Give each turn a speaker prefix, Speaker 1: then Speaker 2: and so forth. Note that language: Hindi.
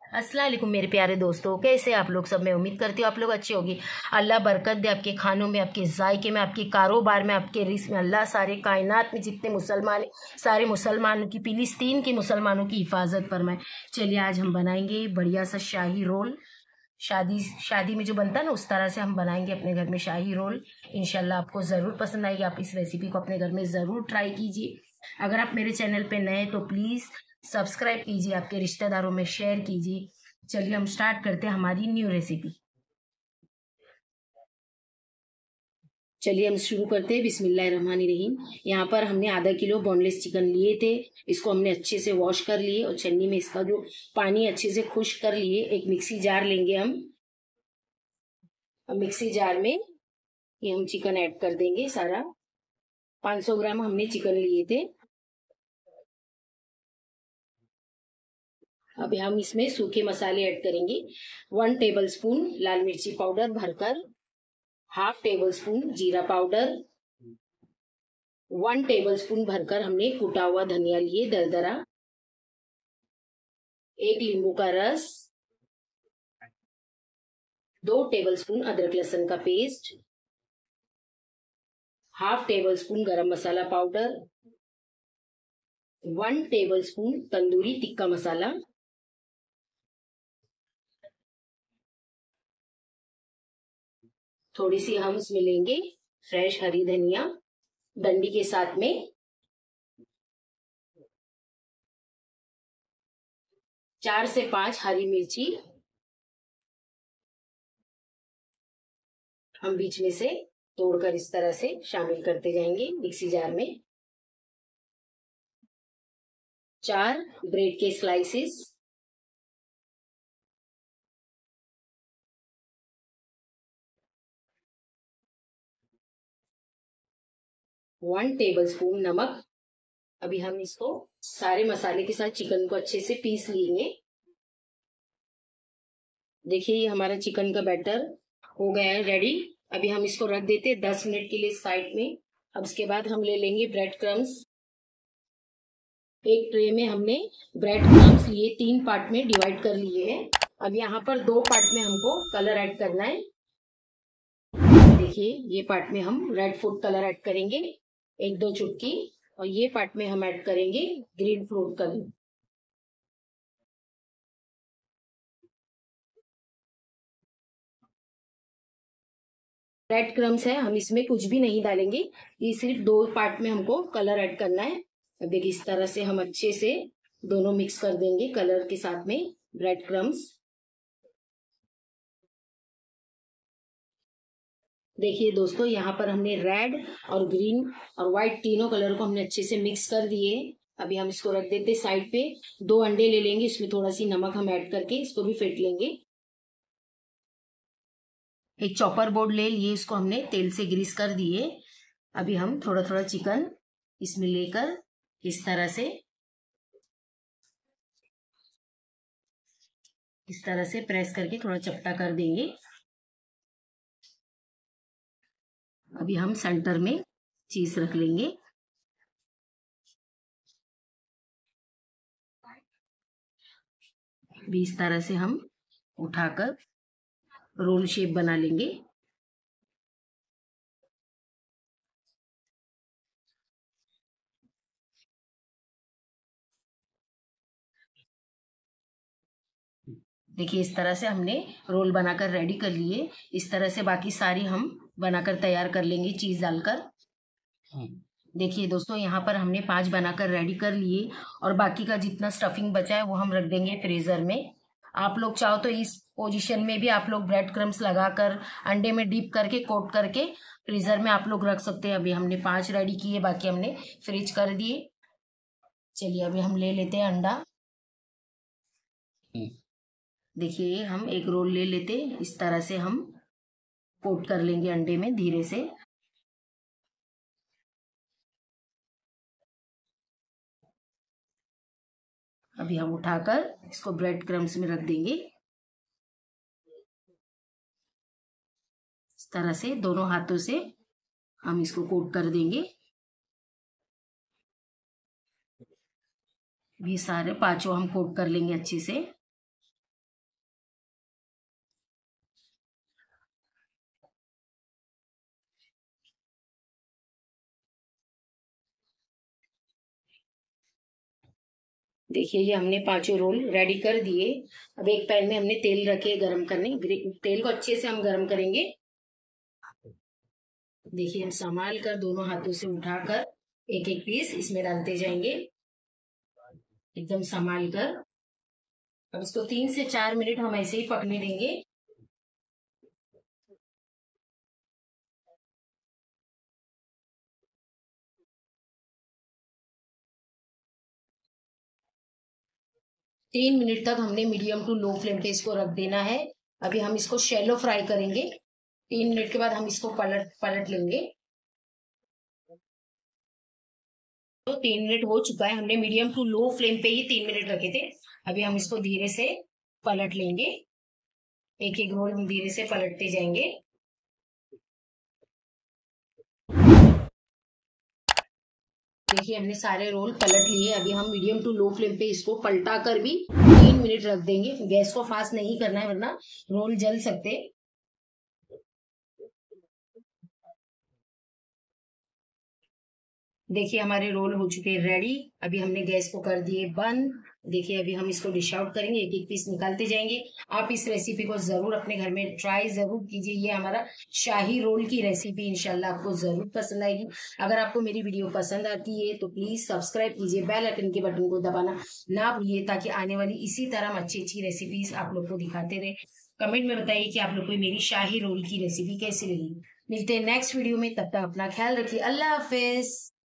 Speaker 1: अस्सलाम वालेकुम मेरे प्यारे दोस्तों, कैसे आप लोग सब। मैं उम्मीद करती हूँ आप लोग अच्छे होगी। अल्लाह बरकत दे आपके खानों में, आपके जायके में, आपके कारोबार में, आपके रिस्क में। अल्लाह सारे कायनात में जितने मुसलमान हैं, सारे मुसलमानों की, फिलिस्तीन के मुसलमानों की हिफाजत फरमाए। चलिए आज हम बनाएंगे बढ़िया सा शाही रोल। शादी शादी में जो बनता है ना, उस तरह से हम बनाएंगे अपने घर में शाही रोल। इंशाल्लाह आपको ज़रूर पसंद आएगी। आप इस रेसिपी को अपने घर में ज़रूर ट्राई कीजिए। अगर आप मेरे चैनल पे नए तो प्लीज़ सब्सक्राइब कीजिए, आपके रिश्तेदारों में शेयर कीजिए। चलिए हम स्टार्ट करते हैं हमारी न्यू रेसिपी। चलिए हम शुरू करते हैं। बिस्मिल्लाहिर्रहमानिर्रहीम। यहाँ पर हमने आधा किलो बोनलेस चिकन लिए थे। इसको हमने अच्छे से वॉश कर लिए और छन्नी में इसका जो पानी अच्छे से खुश्क कर लिए। एक मिक्सी जार लेंगे हम। अब मिक्सी जार में ये हम चिकन ऐड कर देंगे सारा। 500 ग्राम हमने चिकन लिए थे। अब हम इसमें सूखे मसाले ऐड करेंगे। 1 टेबलस्पून लाल मिर्ची पाउडर भरकर, हाफ टेबल स्पून जीरा पाउडर, 1 टेबलस्पून भरकर हमने कुटा हुआ धनिया लिए दरदरा, 1 नींबू का रस, 2 टेबलस्पून अदरक लहसुन का paste, half tablespoon garam masala powder, 1 tablespoon tandoori tikka masala, थोड़ी सी हम इसमें लेंगे फ्रेश हरी धनिया डंडी के साथ में, 4 से 5 हरी मिर्ची हम बीच में से तोड़कर इस तरह से शामिल करते जाएंगे मिक्सी जार में। 4 ब्रेड के स्लाइसेस, 1 टेबलस्पून नमक। अभी हम इसको सारे मसाले के साथ चिकन को अच्छे से पीस लेंगे। देखिए ये हमारा चिकन का बैटर हो गया है रेडी। अभी हम इसको रख देते हैं 10 मिनट के लिए साइड में। अब इसके बाद हम ले लेंगे ब्रेड क्रम्स। एक ट्रे में हमने ब्रेड क्रम्स लिए, 3 पार्ट में डिवाइड कर लिए हैं। अब यहाँ पर 2 पार्ट में हमको कलर ऐड करना है। देखिए ये पार्ट में हम रेड फूड कलर ऐड करेंगे 1-2 चुटकी, और ये पार्ट में हम ऐड करेंगे green food colour. Bread crumbs है, हम इसमें कुछ भी नहीं डालेंगे। ये सिर्फ 2 पार्ट में हमको कलर ऐड करना है। अब देखिए इस तरह से हम अच्छे से दोनों मिक्स कर देंगे कलर के साथ में ब्रेड क्रम्स। देखिए दोस्तों यहाँ पर हमने रेड और ग्रीन और व्हाइट तीनों कलर को हमने अच्छे से मिक्स कर दिए। अभी हम इसको रख देते साइड पे। 2 अंडे ले लेंगे, इसमें थोड़ा सी नमक हम ऐड करके इसको भी फेंट लेंगे। एक चॉपर बोर्ड ले लिए, इसको हमने तेल से ग्रीस कर दिए। अभी हम थोड़ा थोड़ा चिकन इसमें लेकर इस तरह से प्रेस करके थोड़ा चपटा कर देंगे। अभी हम सेंटर में चीज रख लेंगे। भी इस तरह से हम उठाकर रोल शेप बना लेंगे। देखिए इस तरह से हमने रोल बनाकर रेडी कर लिए। इस तरह से बाकी सारी हम बनाकर तैयार कर लेंगे चीज डालकर। देखिए दोस्तों यहाँ पर हमने 5 बनाकर रेडी कर लिए, और बाकी का जितना स्टफिंग बचा है वो हम रख देंगे फ्रीजर में। आप लोग चाहो तो इस पोजीशन में भी आप लोग ब्रेड क्रम्स लगाकर अंडे में डीप करके कोट करके फ्रीजर में आप लोग रख सकते हैं। अभी हमने 5 रेडी किए, बाकी हमने फ्रीज कर दिए। चलिए अभी हम ले लेते हैं अंडा। देखिए हम एक रोल ले लेते, इस तरह से हम कोट कर लेंगे अंडे में धीरे से। अभी हम उठाकर इसको ब्रेड क्रम्स में रख देंगे। इस तरह से दोनों हाथों से हम इसको कोट कर देंगे। भी सारे 5 हम कोट कर लेंगे अच्छे से। देखिए ये हमने पांचों रोल रेडी कर दिए। अब एक पैन में हमने तेल रखे गरम करने, तेल को अच्छे से हम गरम करेंगे। देखिए हम संभाल कर दोनों हाथों से उठाकर एक एक पीस इसमें डालते जाएंगे, एकदम संभाल कर। अब इसको 3 से 4 मिनट हम ऐसे ही पकने देंगे। तीन मिनट तक हमने मीडियम टू लो फ्लेम पे इसको रख देना है। अभी हम इसको शैलो फ्राई करेंगे। 3 मिनट के बाद हम इसको पलट पलट लेंगे। तो 3 मिनट हो चुका है, हमने मीडियम टू लो फ्लेम पे ही 3 मिनट रखे थे। अभी हम इसको धीरे से पलट लेंगे, एक एक रोल हम धीरे से पलटते जाएंगे। देखिए हमने सारे रोल पलट लिए। अभी हम मीडियम टू लो फ्लेम पे इसको पलटा कर भी 3 मिनट रख देंगे। गैस को फास्ट नहीं करना है वरना रोल जल सकते। देखिए हमारे रोल हो चुके हैं रेडी। अभी हमने गैस को कर दिए बंद। देखिए अभी हम इसको डिश आउट करेंगे, एक एक पीस निकालते जाएंगे। आप इस रेसिपी को जरूर अपने घर में ट्राई जरूर कीजिए। ये हमारा शाही रोल की रेसिपी इंशाल्लाह आपको जरूर पसंद आएगी। अगर आपको मेरी वीडियो पसंद आती है तो प्लीज सब्सक्राइब कीजिए, बेल आइकन के बटन को दबाना ना भूलिए, ताकि आने वाली इसी तरह हम अच्छी अच्छी रेसिपीज आप लोग को दिखाते रहे। कमेंट में बताइए कि आप लोग को मेरी शाही रोल की रेसिपी कैसी लगी। मिलते हैं नेक्स्ट वीडियो में, तब तक अपना ख्याल रखिए। अल्लाह हाफिज।